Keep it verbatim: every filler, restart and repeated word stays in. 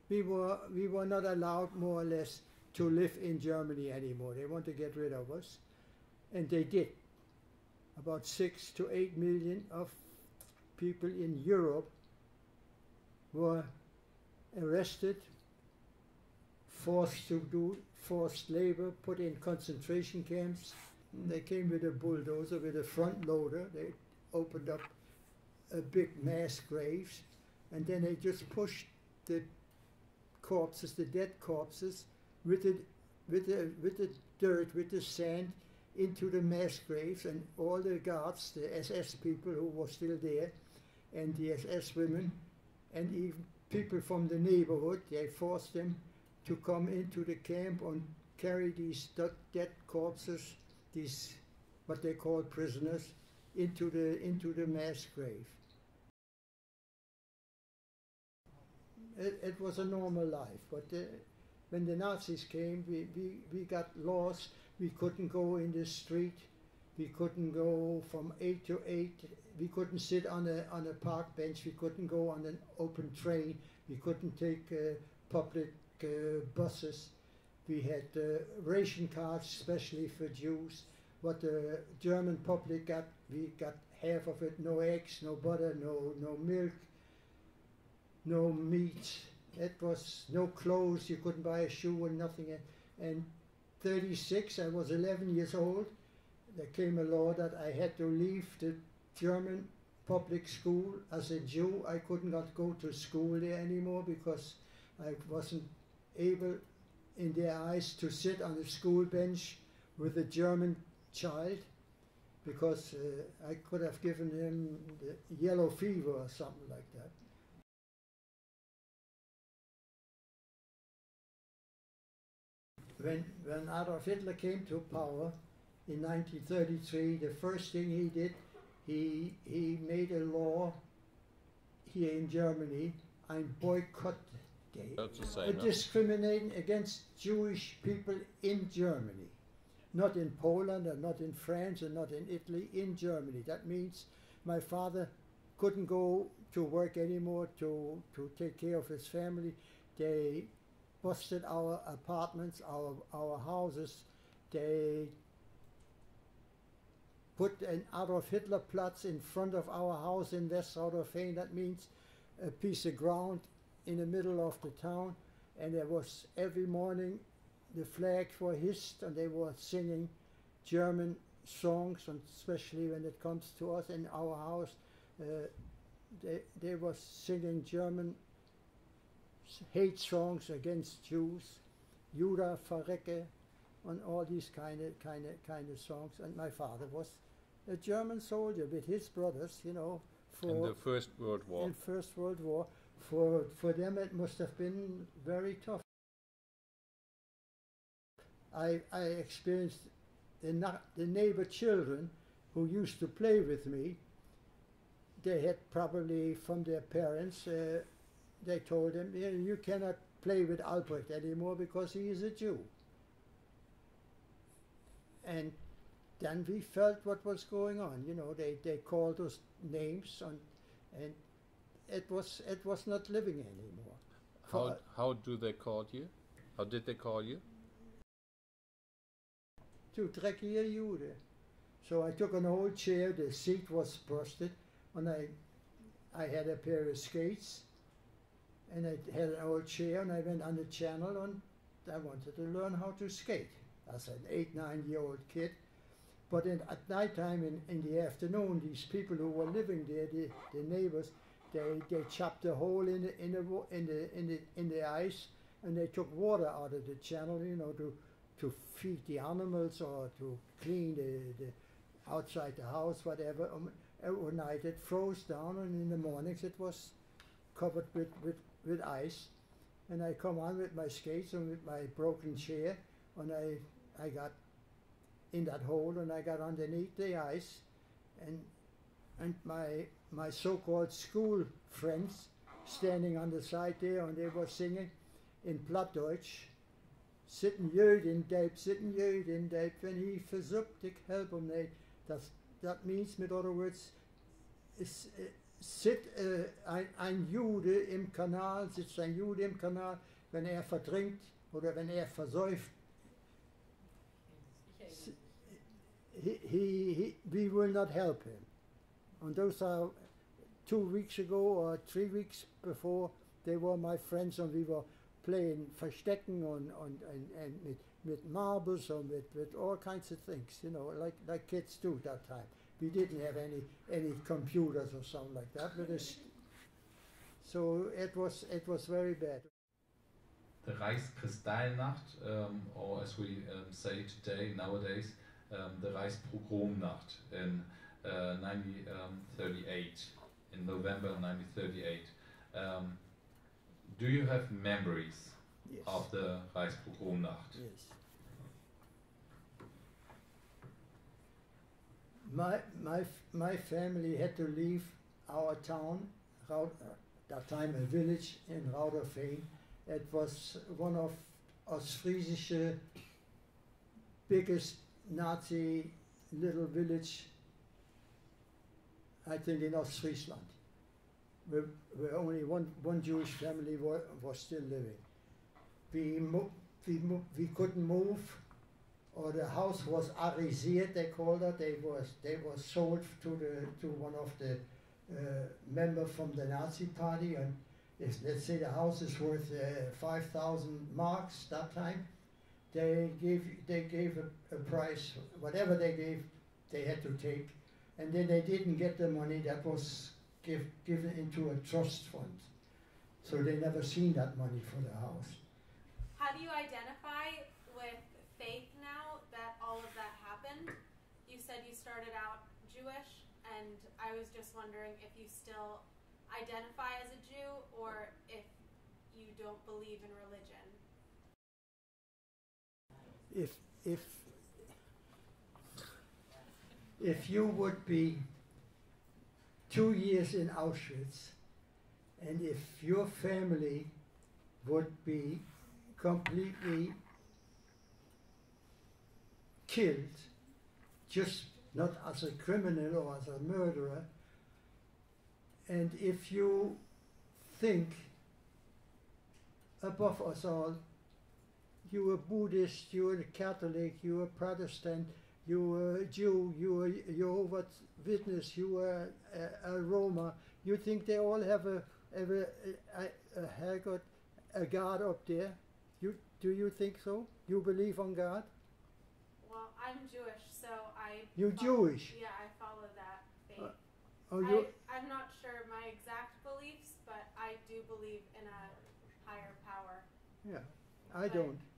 we were, we were not allowed, more or less, to live in Germany anymore. They want to get rid of us. And they did. About six to eight million of people in Europe were arrested, forced to do forced labor, put in concentration camps. They came with a bulldozer, with a front loader. They opened up a big mass graves, and then they just pushed the corpses, the dead corpses, with the, with the, with the dirt, with the sand, into the mass graves, and all the guards, the S S people who were still there, and the S S women, and even people from the neighborhood, they forced them to come into the camp and carry these dead corpses, these what they call prisoners, into the into the mass grave. It, it was a normal life, but uh, when the Nazis came, we, we, we got lost. We couldn't go in the street. We couldn't go from eight to eight. We couldn't sit on a on a park bench. We couldn't go on an open train. We couldn't take uh, public uh, buses. We had uh, ration cards, especially for Jews. What the German public got, we got half of it. No eggs, no butter, no no milk, no meat. It was no clothes. You couldn't buy a shoe and nothing. And thirty-six, I was eleven years old. There came a law that I had to leave the German public school. As a Jew, I could not go to school there anymore because I wasn't able, in their eyes, to sit on the school bench with a German child, because uh, I could have given him the yellow fever or something like that. When, when Adolf Hitler came to power in nineteen thirty-three, the first thing he did, he, he made a law here in Germany, ein Boycott Day, a discriminating against Jewish people in Germany. Not in Poland, and not in France, and not in Italy, in Germany. That means my father couldn't go to work anymore to, to take care of his family. They busted our apartments, our, our houses. They put an Adolf Hitler Platz in front of our house in West Rauderfehn. That means a piece of ground in the middle of the town. And there was every morning the flags were hissed, and they were singing German songs, and especially when it comes to us in our house, uh, they, they were singing German hate songs against Jews, Juda, Verrecke, and all these kind of, kind of, kind of songs. And my father was a German soldier with his brothers, you know, for in the First World War. In First World War, for for them it must have been very tough. I I experienced the the neighbor children who used to play with me. They had probably from their parents. Uh, They told him, you know, you cannot play with Albrecht anymore because he is a Jew. And then we felt what was going on. You know, they, they called us names, on, and it was it was not living anymore. How how do they call you? How did they call you? Du dreckiger Jude. So I took an old chair. The seat was busted, and I I had a pair of skates. And I had an old chair, and I went on the channel, and I wanted to learn how to skate as an eight, nine-year-old kid. But in, at night time, in, in the afternoon, these people who were living there, the, the neighbors, they, they chopped a hole in the, in, the, in, the, in, the, in the ice, and they took water out of the channel, you know, to, to feed the animals or to clean the, the outside the house, whatever. Um, overnight it froze down, and in the mornings it was covered with, with with ice, and I come on with my skates and with my broken chair, and I I got in that hole, and I got underneath the ice, and and my my so-called school friends standing on the side there, and they were singing in Plattdeutsch, "Sitten Jöden deib, sitten Jöden deib, wenn he versucht, ich help him." That that means, with other words, is sit, äh, ein, ein Jude im Kanal, sitzt ein Jude im Kanal, wenn er vertrinkt oder wenn er versäuft, he, he, he, we will not help him. And those are two weeks ago or three weeks before, they were my friends and we were playing Verstecken and, and, and, and with, with marbles and with, with all kinds of things, you know, like, like kids do that time. We didn't have any, any computers or something like that, but it's, so it was, it was very bad. The Reichskristallnacht, um, or as we um, say today, nowadays, um, the Reichspogromnacht in uh, nineteen thirty-eight, in November nineteen thirty-eight. Um, do you have memories Yes. of the Reichspogromnacht? Yes. My, my, my family had to leave our town, Raud, uh, that time a village in Rauderveen. It was one of Ostfriesische biggest Nazi little village, I think, in Ostfriesland, where, where only one, one Jewish family wa was still living. We, mo we, mo we couldn't move, or the house was arisiert, they called it. They was, they was sold to, the, to one of the uh, members from the Nazi party, and if, let's say the house is worth uh, five thousand marks that time, they gave, they gave a, a price, whatever they gave, they had to take. And then they didn't get the money that was give, given into a trust fund. So they never seen that money for the house. How do you identify with faith now that all of that happened? You said you started out Jewish, and I was just wondering if you still identify as a Jew or if you don't believe in religion. If, if, if you would be two years in Auschwitz, and if your family would be completely killed, just not as a criminal or as a murderer, and if you think above us all, you are Buddhist, you are Catholic, you are Protestant, you are Jew, you are Jehovah's Witness, you are a, a Roma, you think they all have a, have a, a, a Herrgott, a God up there? You, do you think so? You believe on God? Well, I'm Jewish, so I... You're follow, Jewish? Yeah, I follow that faith. Uh, oh, you I, I'm not sure my exact beliefs, but I do believe in a higher power. Yeah, I But don't.